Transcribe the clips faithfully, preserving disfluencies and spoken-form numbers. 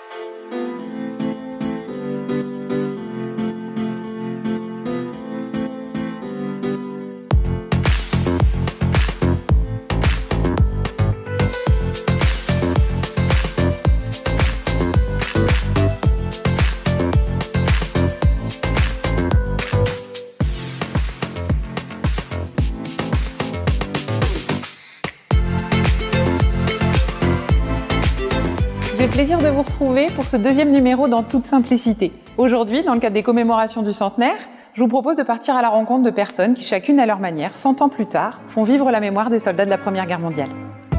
J'ai le plaisir de vous retrouver pour ce deuxième numéro dans toute simplicité. Aujourd'hui, dans le cadre des commémorations du centenaire, je vous propose de partir à la rencontre de personnes qui, chacune à leur manière, cent ans plus tard, font vivre la mémoire des soldats de la Première Guerre mondiale.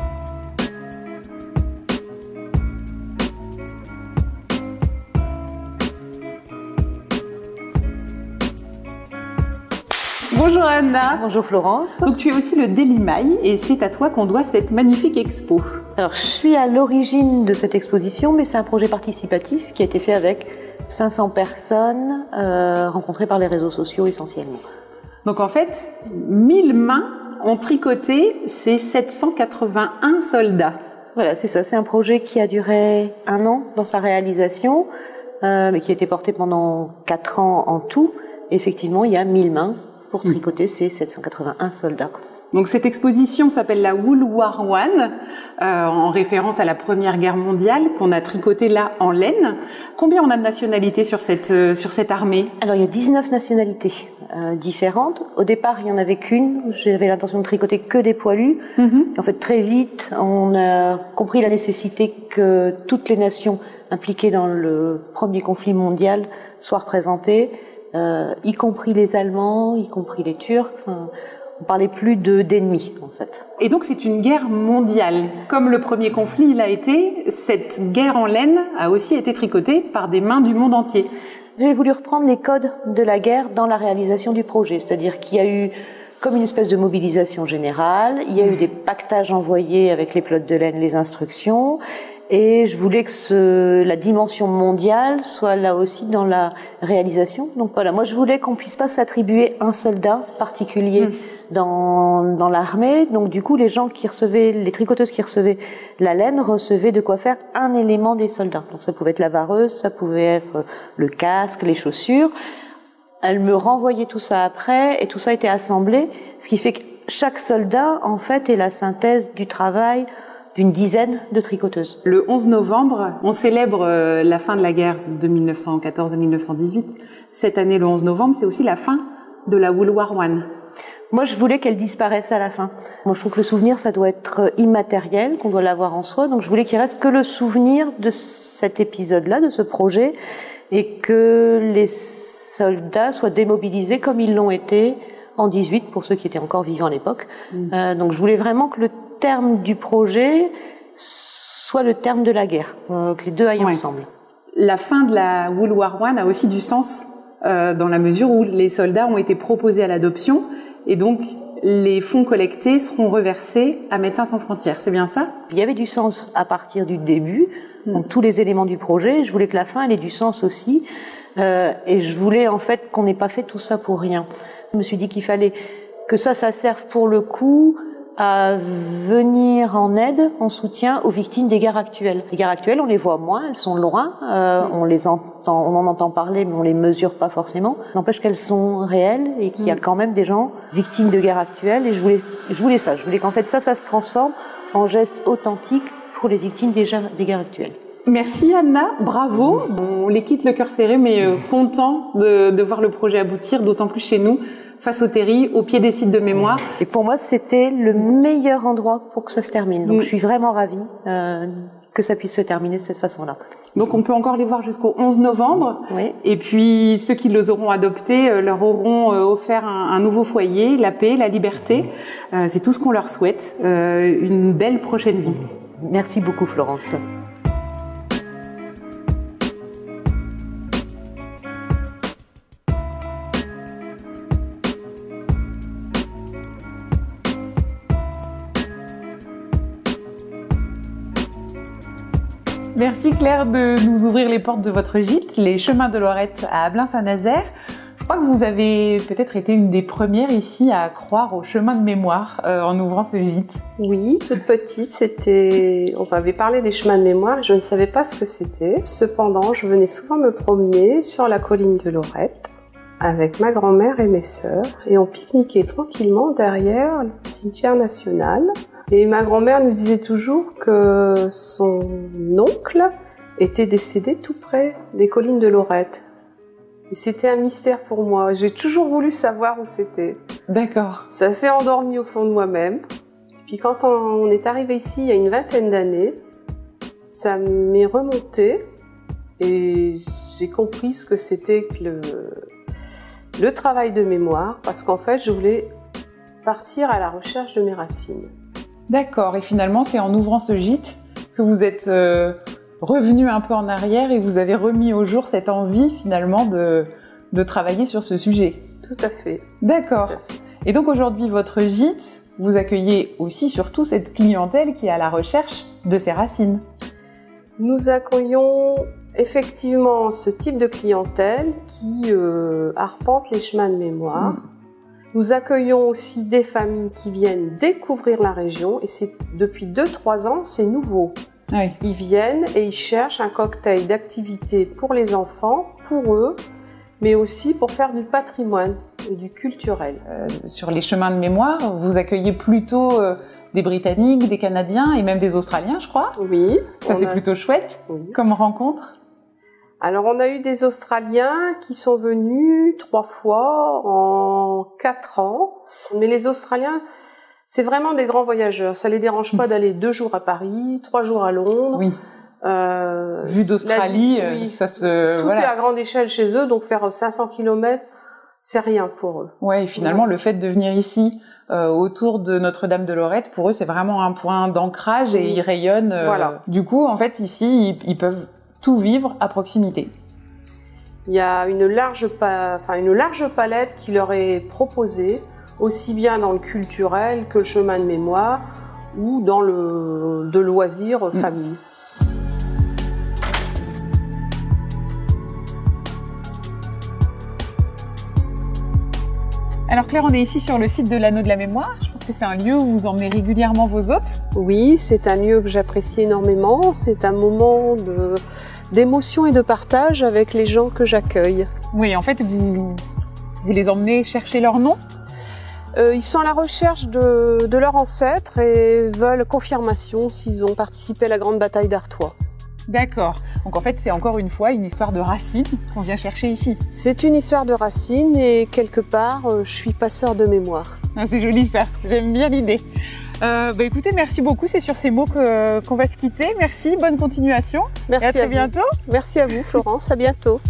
Bonjour Anna. Bonjour Florence. Donc tu es aussi le Délimaille et c'est à toi qu'on doit cette magnifique expo. Alors je suis à l'origine de cette exposition, mais c'est un projet participatif qui a été fait avec cinq cents personnes euh, rencontrées par les réseaux sociaux essentiellement. Donc en fait, mille mains ont tricoté ces sept cent quatre-vingt-un soldats. Voilà, c'est ça. C'est un projet qui a duré un an dans sa réalisation, euh, mais qui a été porté pendant quatre ans en tout. Et effectivement, il y a mille mains pour tricoter ces sept cent quatre-vingt-un soldats. Donc cette exposition s'appelle la Wool War One, euh, en référence à la Première Guerre mondiale, qu'on a tricoté là en laine. Combien on a de nationalités sur cette, euh, sur cette armée? Alors il y a dix-neuf nationalités euh, différentes. Au départ, il n'y en avait qu'une. J'avais l'intention de tricoter que des poilus. Mm-hmm. En fait, très vite, on a compris la nécessité que toutes les nations impliquées dans le premier conflit mondial soient représentées. Euh, y compris les Allemands, y compris les Turcs. Enfin, on parlait plus de d'ennemis en fait. Et donc c'est une guerre mondiale. Comme le premier conflit l'a été, cette guerre en laine a aussi été tricotée par des mains du monde entier. J'ai voulu reprendre les codes de la guerre dans la réalisation du projet, c'est-à-dire qu'il y a eu comme une espèce de mobilisation générale, il y a eu des pactages envoyés avec les pelotes de laine, les instructions. Et je voulais que ce, la dimension mondiale soit là aussi dans la réalisation. Donc voilà, moi je voulais qu'on puisse pas s'attribuer un soldat particulier mmh. dans, dans l'armée. Donc du coup, les gens qui recevaient, les tricoteuses qui recevaient la laine recevaient de quoi faire un élément des soldats. Donc ça pouvait être la vareuse, ça pouvait être le casque, les chaussures. Elles me renvoyaient tout ça après et tout ça était assemblé, ce qui fait que chaque soldat en fait est la synthèse du travail d'une dizaine de tricoteuses. Le onze novembre, on célèbre la fin de la guerre de mille neuf cent quatorze à mille neuf cent dix-huit. Cette année, le onze novembre, c'est aussi la fin de la Wool War One. Moi, je voulais qu'elle disparaisse à la fin. Moi, je trouve que le souvenir, ça doit être immatériel, qu'on doit l'avoir en soi. Donc, je voulais qu'il reste que le souvenir de cet épisode-là, de ce projet, et que les soldats soient démobilisés comme ils l'ont été en dix-huit, pour ceux qui étaient encore vivants à l'époque. Mmh. Euh, donc, je voulais vraiment que le terme du projet soit le terme de la guerre, euh, que les deux aillent ouais. ensemble. La fin de la Wool War One a aussi du sens euh, dans la mesure où les soldats ont été proposés à l'adoption et donc les fonds collectés seront reversés à Médecins sans frontières. C'est bien ça? Il y avait du sens à partir du début, mmh. donc tous les éléments du projet. Je voulais que la fin elle ait du sens aussi, euh, et je voulais en fait qu'on n'ait pas fait tout ça pour rien. Je me suis dit qu'il fallait que ça, ça serve pour le coup à venir en aide, en soutien aux victimes des guerres actuelles. Les guerres actuelles, on les voit moins, elles sont loin, euh, on les entend, on en entend parler, mais on les mesure pas forcément. N'empêche qu'elles sont réelles et qu'il y a quand même des gens victimes de guerres actuelles. Et je voulais, je voulais ça. Je voulais qu'en fait ça, ça se transforme en geste authentique pour les victimes des, des guerres actuelles. Merci Anna, bravo. On les quitte le cœur serré, mais euh, content de, de voir le projet aboutir, d'autant plus chez nous, face au terri, au pied des sites de mémoire. Et pour moi, c'était le meilleur endroit pour que ça se termine. Donc, mmh. je suis vraiment ravie euh, que ça puisse se terminer de cette façon-là. Donc, on peut encore les voir jusqu'au onze novembre. Oui. Et puis, ceux qui les auront adoptés euh, leur auront euh, offert un, un nouveau foyer, la paix, la liberté. Euh, c'est tout ce qu'on leur souhaite. Euh, une belle prochaine vie. Merci beaucoup, Florence. Merci Claire de nous ouvrir les portes de votre gîte, les chemins de Lorette à Ablain-Saint-Nazaire. Je crois que vous avez peut-être été une des premières ici à croire au chemin de mémoire euh, en ouvrant ce gîte. Oui, toute petite, c'était... on m'avait parlé des chemins de mémoire, je ne savais pas ce que c'était. Cependant, je venais souvent me promener sur la colline de Lorette avec ma grand-mère et mes sœurs, et on pique-niquait tranquillement derrière le cimetière national. Et ma grand-mère nous disait toujours que son oncle était décédé tout près des collines de Lorette. Et c'était un mystère pour moi. J'ai toujours voulu savoir où c'était. D'accord. Ça s'est endormi au fond de moi-même. Puis quand on est arrivé ici il y a une vingtaine d'années, ça m'est remonté et j'ai compris ce que c'était que le, le travail de mémoire, parce qu'en fait, je voulais partir à la recherche de mes racines. D'accord. Et finalement, c'est en ouvrant ce gîte que vous êtes euh, revenu un peu en arrière et vous avez remis au jour cette envie finalement de, de travailler sur ce sujet. Tout à fait. D'accord. Et donc aujourd'hui, votre gîte, vous accueillez aussi surtout cette clientèle qui est à la recherche de ses racines. Nous accueillons effectivement ce type de clientèle qui euh, arpente les chemins de mémoire. Mmh. Nous accueillons aussi des familles qui viennent découvrir la région, et c'est depuis deux trois ans, c'est nouveau. Oui. Ils viennent et ils cherchent un cocktail d'activités pour les enfants, pour eux, mais aussi pour faire du patrimoine et du culturel. Euh, sur les chemins de mémoire, vous accueillez plutôt euh, des Britanniques, des Canadiens et même des Australiens, je crois. Oui. Ça, c'est a... plutôt chouette oui. Comme rencontre. Alors, on a eu des Australiens qui sont venus trois fois en quatre ans. Mais les Australiens, c'est vraiment des grands voyageurs. Ça les dérange pas d'aller deux jours à Paris, trois jours à Londres. Oui. Euh, Vu d'Australie, oui, ça se... Tout voilà. est à grande échelle chez eux, donc faire cinq cents kilomètres, c'est rien pour eux. Ouais, et finalement, ouais. le fait de venir ici, euh, autour de Notre-Dame de Lorette, pour eux, c'est vraiment un point d'ancrage et oui. Ils rayonnent. Euh, voilà. Du coup, en fait, ici, ils, ils peuvent tout vivre à proximité. Il y a une large, pa... enfin, une large palette qui leur est proposée, aussi bien dans le culturel que le chemin de mémoire ou dans le de loisirs mmh. famille. Alors Claire, on est ici sur le site de l'Anneau de la Mémoire. Je pense que c'est un lieu où vous emmenez régulièrement vos hôtes. Oui, c'est un lieu que j'apprécie énormément. C'est un moment de... d'émotion et de partage avec les gens que j'accueille. Oui, en fait, vous, vous les emmenez chercher leur nom ? euh, Ils sont à la recherche de, de leurs ancêtres et veulent confirmation s'ils ont participé à la grande bataille d'Artois. D'accord. Donc en fait, c'est encore une fois une histoire de racines qu'on vient chercher ici. C'est une histoire de racines et quelque part, euh, je suis passeur de mémoire. Ah, c'est joli ça, j'aime bien l'idée. Euh, bah écoutez, merci beaucoup, c'est sur ces mots que, qu'on va se quitter. Merci, bonne continuation. Merci et à très à bientôt. Vous. Merci à vous Florence, à bientôt.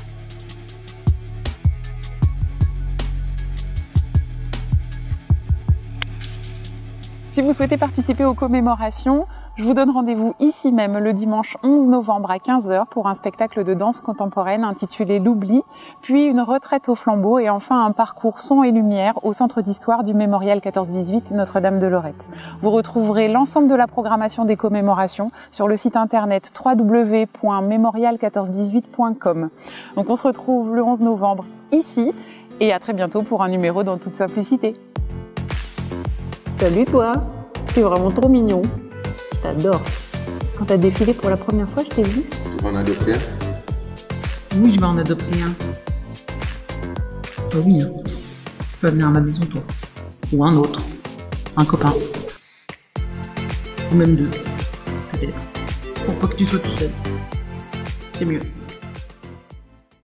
Si vous souhaitez participer aux commémorations, je vous donne rendez-vous ici même le dimanche onze novembre à quinze heures pour un spectacle de danse contemporaine intitulé L'Oubli, puis une retraite au flambeau et enfin un parcours son et lumière au centre d'histoire du mémorial quatorze dix-huit Notre-Dame de Lorette. Vous retrouverez l'ensemble de la programmation des commémorations sur le site internet w w w point mémorial mille quatre cent dix-huit point com. Donc on se retrouve le onze novembre ici et à très bientôt pour un numéro dans toute simplicité. Salut toi, t'es vraiment trop mignon. Je t'adore. Quand t'as défilé pour la première fois, je t'ai vu. Tu vas en adopter un ? Oui, je vais en adopter un. Bah oui, hein. Tu vas venir à ma maison, toi. Ou un autre. Un copain. Ou même deux. Peut-être. Pour pas que tu sois tout seul. C'est mieux.